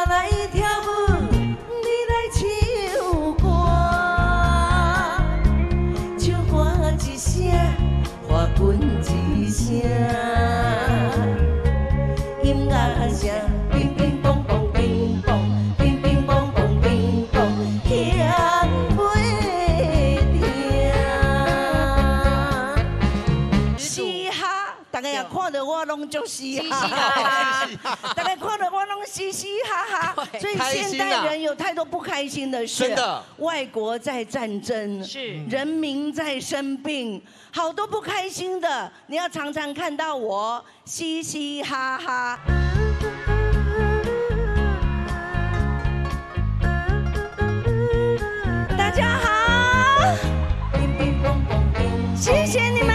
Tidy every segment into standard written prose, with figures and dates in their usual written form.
来跳舞，你来唱歌，唱歌一声，花裙一声，音乐声，乒乒乓乓，乒乓，乒乒乓乓，乒乓，响袂停。嘻哈，大家也看到我拢足嘻哈，大家看到我拢嘻嘻哈哈。所以现代人有太多不开心的事， 真的， 外国在战争， 是人民在生病，好多不开心的，你要常常看到我嘻嘻哈哈。大家好，谢谢你们。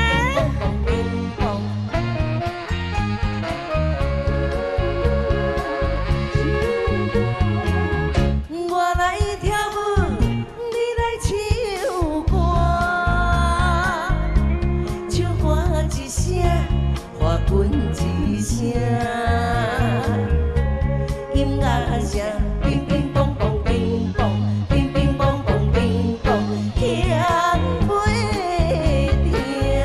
我来跳舞，你来唱歌，唱歌一声，花裙一声，音乐声，乒乒乓乓，乒乓，乒乒乓乓，乒乓，响袂停。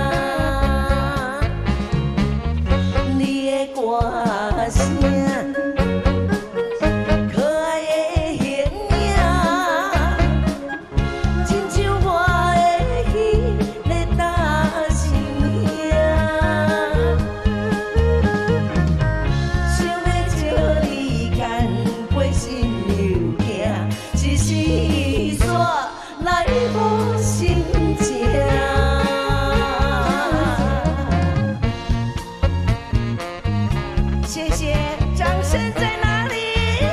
你的歌声。可爱的形影，亲像我的彼个大心兄，想要招你干陪心流行，一时煞来无心情。谢谢，掌声在哪里？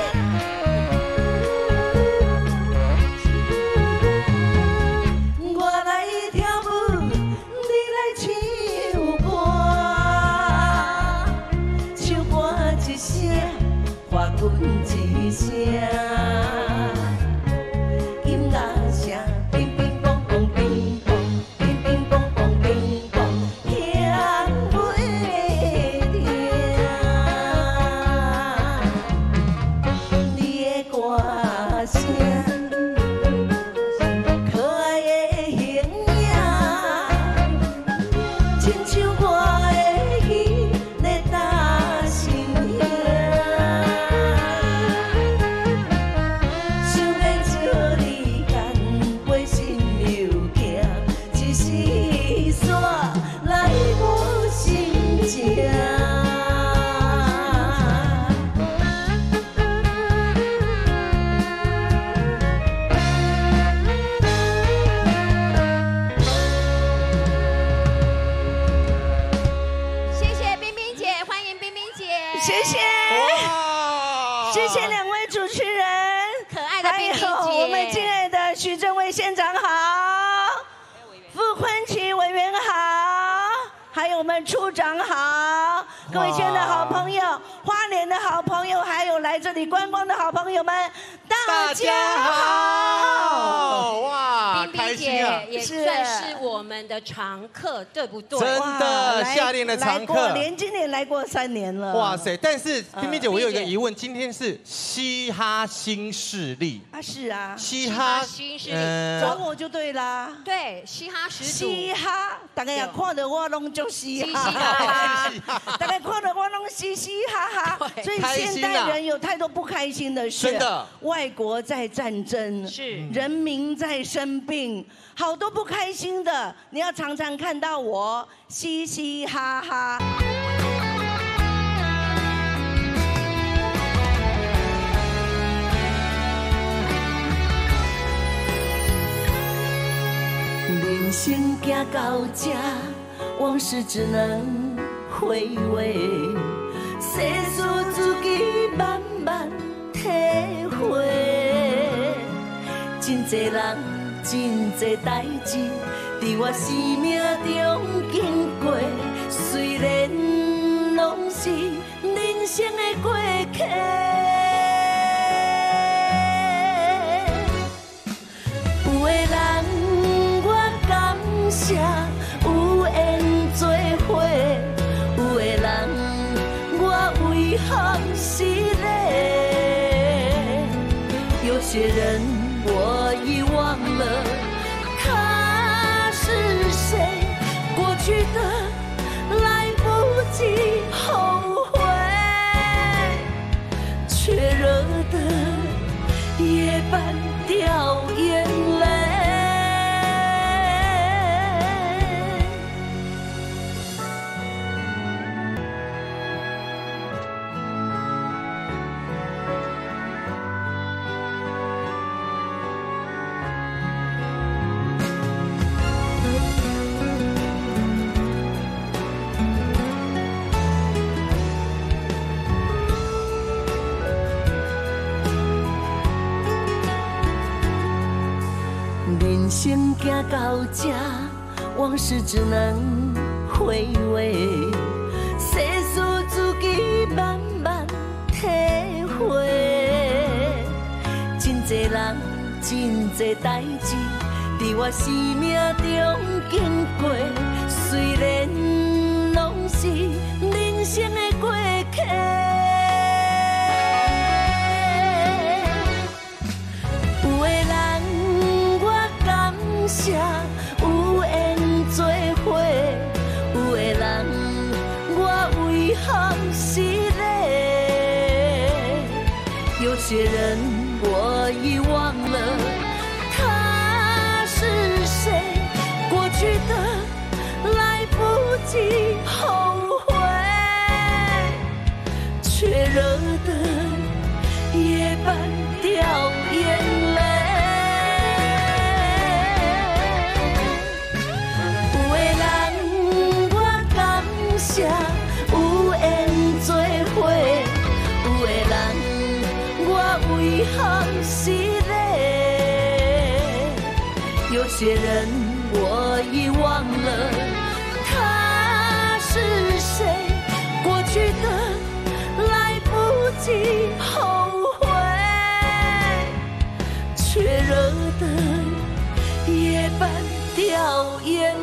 我来跳舞，你来唱歌，唱歌一声，花裙一声，音乐声，乒乒乓乓，乒乓，乒乒乓乓，乒乓，响袂停。你的歌声。可爱的形影，亲像我的彼个大心兄，想要招你干陪心流行，一时煞来无心情。 谢谢冰冰姐，欢迎冰冰姐， 谢谢， 哇谢谢两位主持人， 可爱的冰冰姐， 还有我们敬爱的徐正伟县长好，傅昆萁委员好，还有我们处长好，各位亲爱的好朋友，花莲的好朋友，还有来这里观光的好朋友们，大家好。 哇， 冰冰开心啊姐！也算是我们的常客，对不对？ 真的， 来夏令的常来过客。 连今年来过3年了。 哇塞！但是冰冰姐，我有一个冰姐疑问，今天是嘻哈新势力， 啊是啊， 嘻哈新势力找我就对啦。 对，嘻哈始祖， 嘻哈，大家也看到我拢足嘻嘻嘻哈， 哈哈， 大家看到我拢嘻嘻哈哈。所以现代人有太多不开心的事， 真的， 外国在战争， 是人民在生病，好多不开心的，你要常常看到我嘻嘻哈哈。人生行到这，往事只能回味，世事自己慢慢体会。真侪人，真侪代志，伫我生命中经过，虽然拢是人生的过客。有的人我感谢有缘做伙，有的人我遗憾失礼。 些人我遗忘了，他是谁？过去的来不及后悔，却惹得夜半掉眼泪。人生行到这，往事只能回味，世事自己慢慢体会。真多人，真多代志，伫我生命中经过，虽然拢是人生的过客。有的人我感谢有缘做伙，有的人我遗憾失礼，有些人我遗忘了他是谁，过去的来不及后悔，却惹得夜半掉眼泪。有的人我感谢有缘做伙，有的人我遗憾失礼，有些人我遗忘了他是谁，过去的来不及后悔，却惹得夜半掉眼